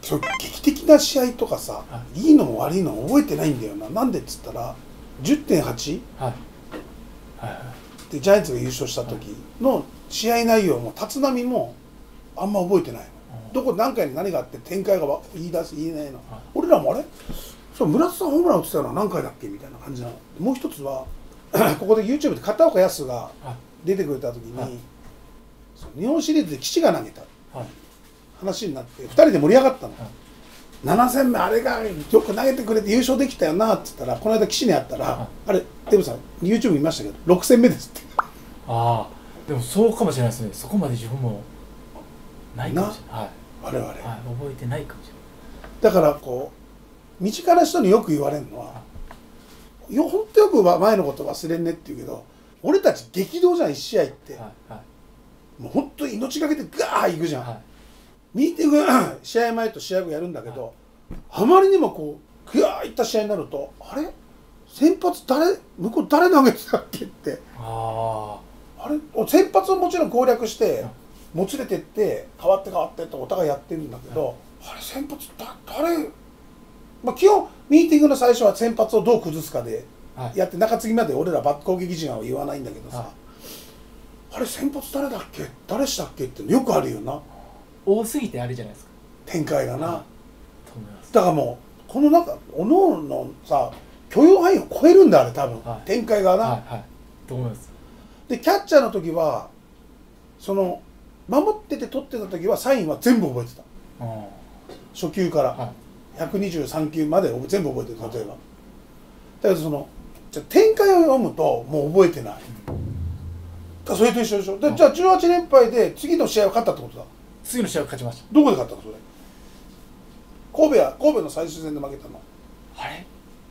そう劇的な試合とかさ、いいのも悪いのも覚えてないんだよな。なんでっつったら 10.8 でジャイアンツが優勝した時の試合内容も立浪もあんま覚えてないの。どこ何回に何があって展開が言い出す言えないの。俺らもあれそう村田さんホームラン打ってたのは何回だっけみたいな感じなの。もう一つはここで YouTube で片岡康が出てくれた時に、日本シリーズで岸が投げた話になって2人で盛り上がったの。7戦目あれがよく投げてくれて優勝できたよなって言ったら、この間岸に会ったら「あれデブさん YouTube 見ましたけど6戦目です」って。 ああでもそうかもしれないですね。そこまで自分もないかもしれない。 我々、 覚えてないかもしれない。 だからこう身近な人によく言われるのは「ほんとよく前のこと忘れんね」って言うけど、俺たち激動じゃん1試合って、もうほんと命がけてガーッいくじゃん、ミーティング試合前と試合後やるんだけど、あまりにもこうグワーいった試合になると、あれ先発向こう誰投げてたっけって、あれ先発はもちろん攻略してもつれてって変わってってお互いやってるんだけど、あれ先発誰、まあ基本ミーティングの最初は先発をどう崩すかでやって、中継ぎまで俺ら攻撃陣は言わないんだけどさ、あれ先発誰だっけ誰したっけってよくあるよな。 多すぎてあれじゃないですか、展開がな。だからもうこの中おのおのさ許容範囲を超えるんだあれ多分、展開がな。 と思います。 でキャッチャーの時はその守ってて取ってた時はサインは全部覚えてた、初球から123球まで全部覚えてる。例えばだけどそのじゃ展開を読むともう覚えてない、それと一緒でしょ。でじゃあ18連敗で次の試合は勝ったってことだ。 次の試合は勝ちました。 どこで勝ったのそれ。神戸の最終戦で負けたの。 あれ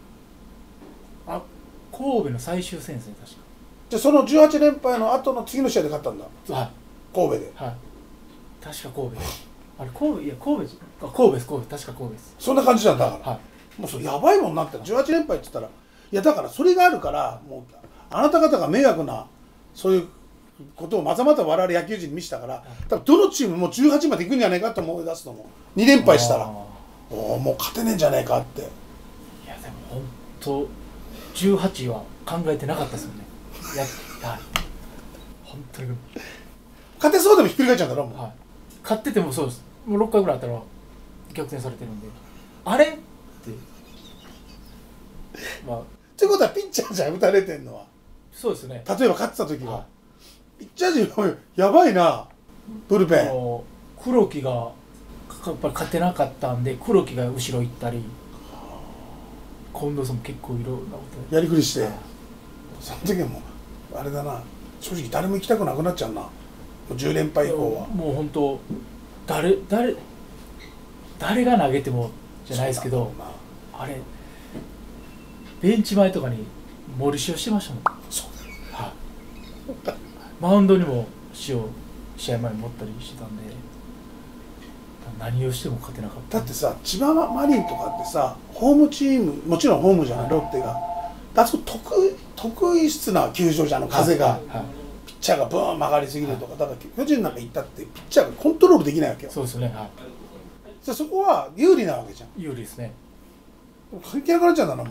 神戸の最終戦ですね確か。 じゃあその18連敗の後の次の試合で勝ったんだ。神戸で。 確か神戸で。あれ神戸、いや神戸です。確か神戸です。 そんな感じなんだから、もうそれやばいもんになってる。18連敗って言ったら、いやだからそれがあるからもうあなた方が迷惑なそういうことをまざまざ我々野球人に見せたから、多分どのチームも18まで行くんじゃないかと思い出すと思う。2連敗したらもう勝てねえんじゃないかって。いやでも本当18は考えてなかったですよね。本当に勝てそうでもひっくり返っちゃうんだろもう、 勝っててもそうです。もう6回ぐらいあったら逆転されてるんで、あれってということはピッチャーじゃ打たれてんのは。 そうですね。 例えば勝ってた時は、ピッチャー陣やばいな。ブルペン黒木がやっぱり勝てなかったんで、黒木が後ろ行ったり、近藤さんも結構いろんなことやりくりして、その時はもうあれだな、正直誰も行きたくなくなっちゃうな。もう10連敗以降はもう本当誰が投げてもじゃないですけど、あれベンチ前とかに森塩してましたもん。マウンドにも塩試合前に持ったりしてたんで、何をしても勝てなかった。 だってさ、千葉マリンとかってさ、ホームチームもちろんホームじゃない、ロッテがあそこ得意質な球場じゃん、風が、ピッチャーがブーン曲がりすぎるとか、だから巨人なんか行ったってピッチャーがコントロールできないわけよ。 そうですよね。 そこは有利なわけじゃん。 有利ですね。 関係なくなっちゃうんだな。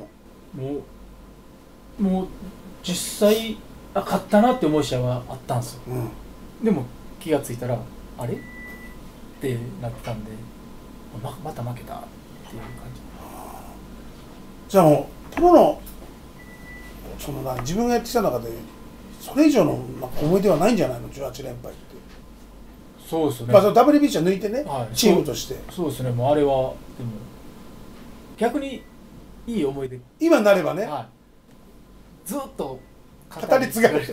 もう実際勝ったなって思う試合はあったんですよ、でも気がついたらあれってなってたんで、また負けたっていう感じ。 じゃあもうプロの自分がやってきた中でそれ以上の思い出はないんじゃないの、18連敗って。 そうですね。 その WBC は抜いてね、チームとして。 そうですね。もうあれはでも逆にいい思い出、 今になればね、 ずっと語り継がれる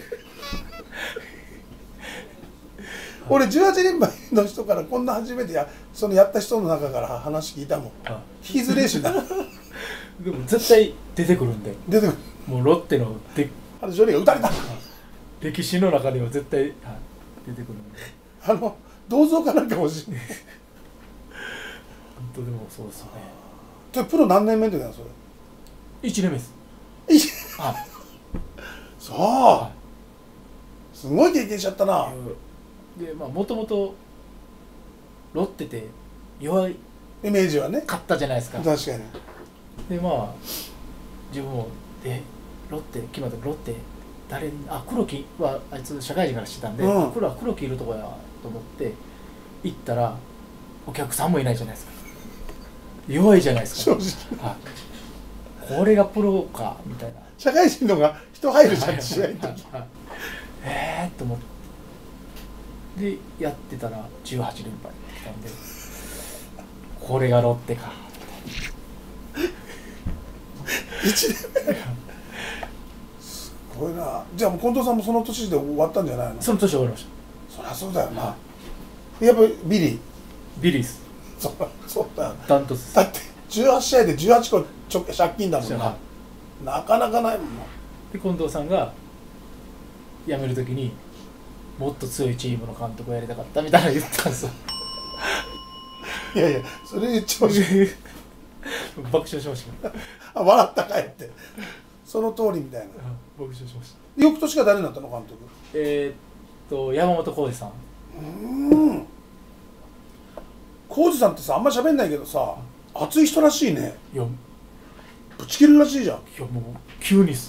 俺18連敗の人からこんな初めてやった人の中から話聞いたもん。聞きづれえしなでも絶対出てくるんで。 出てくる。もうロッテのジョリーが打たれた歴史の中では絶対出てくるんで、 銅像かなんか欲しい本当でもそうですよね。 じゃあプロ何年目でだよそれ。 1年目です。 そう、すごい経験しちゃったな。 でもともとロッテって弱いイメージはね勝ったじゃないですか。 確かに。 でまあ自分もロッテ決まった。ロッテ誰に黒木はあいつ社会人からしてたんで、黒木いるとこやと思って行ったらお客さんもいないじゃないですか。弱いじゃないですか。 正直、 これがプロかみたいな。 社会人の方が人入るじゃん、試合の時。 と思ってでやってたら18連敗ってきたんで、これがロッテか。 1年目すごいな。じゃあもう近藤さんもその年で終わったんじゃないの？ その年終わりました。 そりゃそうだよな、やっぱりビリース。 そうだよ。 ダントツだって18試合で18個借金だもんな、なかなかないもんな。 で近藤さんが辞めるときにもっと強いチームの監督をやりたかったみたいな言ったんですよ。 いやいや、それ言っちゃうし爆笑しましたあ、笑ったかいって、その通りみたいな。 爆笑しました。 翌年が誰になったの監督？山本浩二さん。 浩二さんってさ、あんまり喋んないけどさ、熱い人らしいね。 いやぶち切るらしいじゃん。 いやもう急に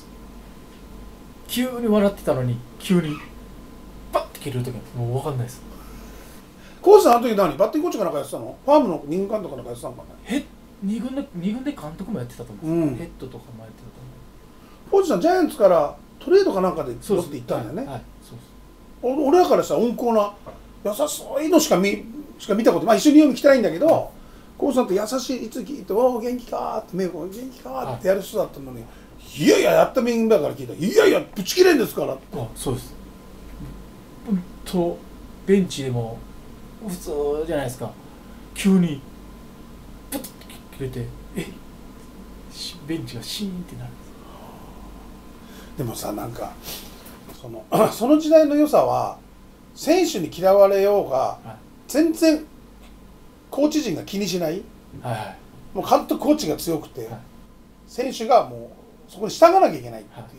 笑ってたのに急にバッて切れる時もう分かんないです。 浩二さんあの時何バッティングコーチかなんかやってたの？ファームの二軍監督かなんかやってたのかね。 2軍で監督もやってたと思うんです、ヘッドとかもやってたと思う。 浩二さんジャイアンツからトレードかなんかでロッテ行ったんだよね。俺らからしたら温厚な優しいのしか見たこと、一緒に読み来たいんだけど、浩二さんって優しい、いつ聞いて「おお元気か?」って「元気か?」ってやる人だったのに、いやいや、やったメンバーから聞いたら「いやいやぶち切れんですから」って。 そうです。本当ベンチでも普通じゃないですか。急にプッと切れてベンチがシーンってなるんです。 でもさ、なんかその時代の良さは選手に嫌われようが全然コーチ陣が気にしない、もう監督コーチが強くて、選手がもうそこに従わなきゃいけないっていう、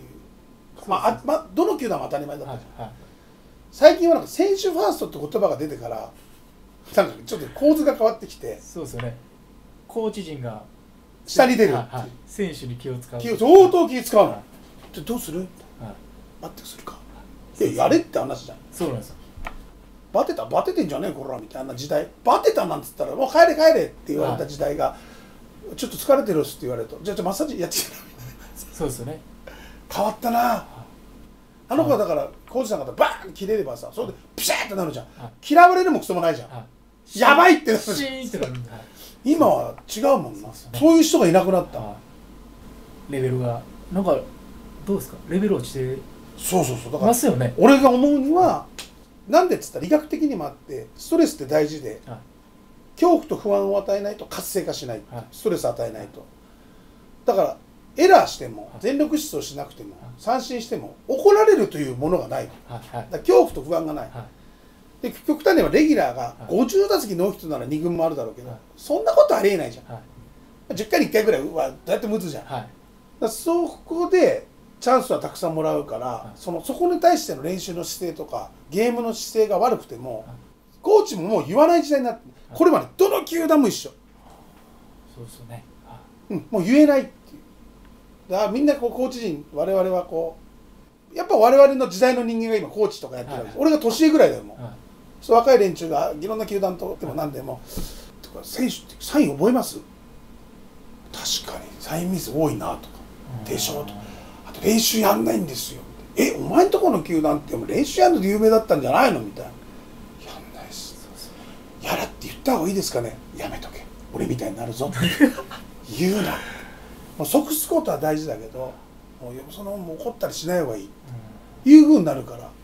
どの球団も当たり前だったじゃん。最近はなんか選手ファーストって言葉が出てからなんかちょっと構図が変わってきて、 そうですよね。コーチ陣が下に出るっていう、 選手に気を使う、 相当気を使うの。じゃどうする？バッティングするか、やれって話じゃん。 そうなんですよ。 バテてんじゃねえこらみたいな時代、バテたなんつったらもう帰れって言われた時代が、ちょっと疲れてるっすって言われると、じゃあマッサージやってきてそうですよね。 変わったな。あの子はだからコーチさんがバーン切れればさ、それでピシャーってなるじゃん。嫌われるもクソもないじゃん。やばいってなる。 シーンってなる。 今は違うもんな。そういう人がいなくなった。 レベルがなんかどうですか？レベル落ちてそうだからますよね。 俺が思うにはなんでっつったら医学的にもあって、ストレスって大事で、恐怖と不安を与えないと活性化しない、ストレスを与えないと。だからエラーしても全力疾走しなくても三振しても怒られるというものがない、だから恐怖と不安がない、で極端にはレギュラーが50打席ノーヒットなら2軍もあるだろうけど、そんなことありえないじゃん、10回に1回ぐらいはどうやってムズじゃん、だからそこでチャンスはたくさんもらうから、そこに対しての練習の姿勢とかゲームの姿勢が悪くても、コーチももう言わない時代になって、これまでどの球団も一緒。 そうですよね。 もう言えないっていう。だからみんなコーチ陣、我々はやっぱ我々の時代の人間が今コーチとかやってるわけです。俺が年上ぐらいだよもう。若い連中がいろんな球団とでも何でも、選手ってサイン覚えます？確かにサインミス多いなとか、でしょとか。練習やんないんですよ。お前んとこの球団って練習やんので有名だったんじゃないのみたいな。やんないっす。やらって言った方がいいですかね。やめとけ。俺みたいになるぞ。言うな。もう即すことは大事だけど、もう怒ったりしない方がいい。いう風になるから。